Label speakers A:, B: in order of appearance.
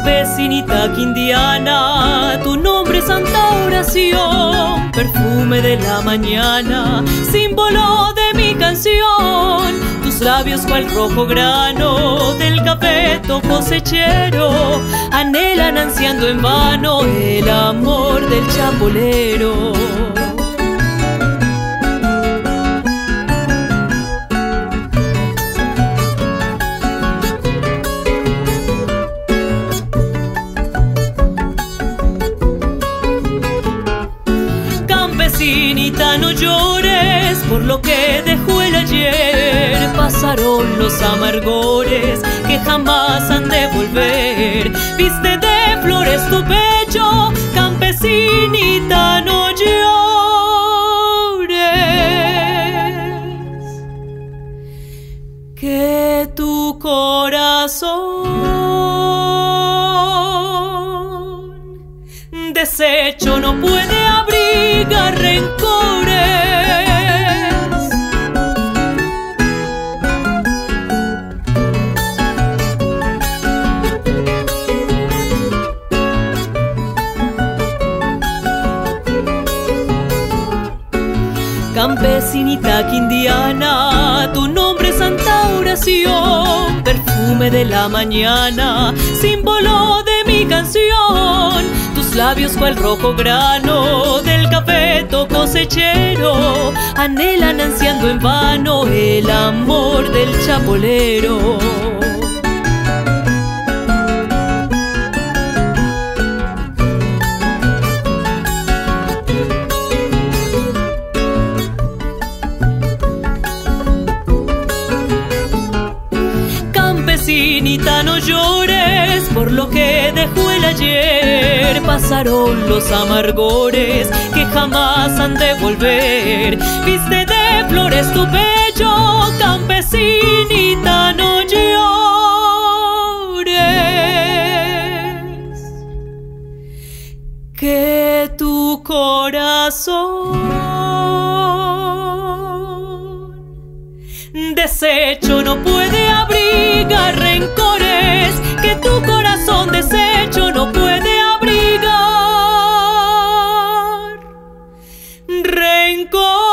A: Campesinita quindiana, tu nombre santa oración, perfume de la mañana, símbolo de mi canción. Tus labios cual rojo grano del cafeto cosechero, anhelan ansiando en vano el amor del chapolero. Campesinita, no llores por lo que dejó el ayer. Pasaron los amargores que jamás han de volver. Viste de flores tu pecho, campesinita, no llores, que tu corazón deshecho no puede abrigar rencores. Campesinita quindiana, tu nombre santa oración, perfume de la mañana, símbolo de mi canción. Tus labios cual rojo grano del cafeto cosechero, anhelan ansiando en vano el amor del chapolero. Campesinita, no llores por lo que dejó el ayer. Pasaron los amargores que jamás han de volver. Viste de flores tu pecho, campesinita, no llores, que tu corazón deshecho no puede abrigar rencores, que tu corazón deshecho no puede abrigar rencores.